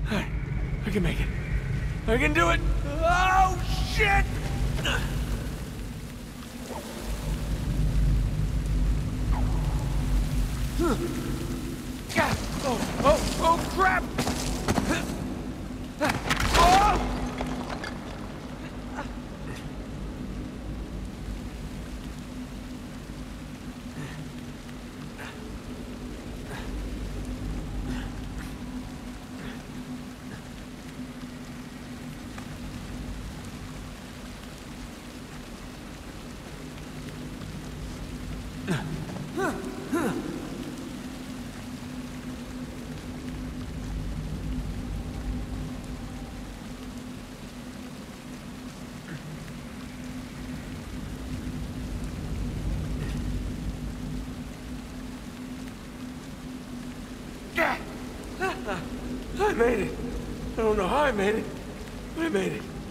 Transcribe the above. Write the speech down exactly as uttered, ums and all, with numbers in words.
I, I can make it. I can do it. Oh, shit! Oh, oh, oh, crap! Oh! I made it. I don't know how I made it, but I made it.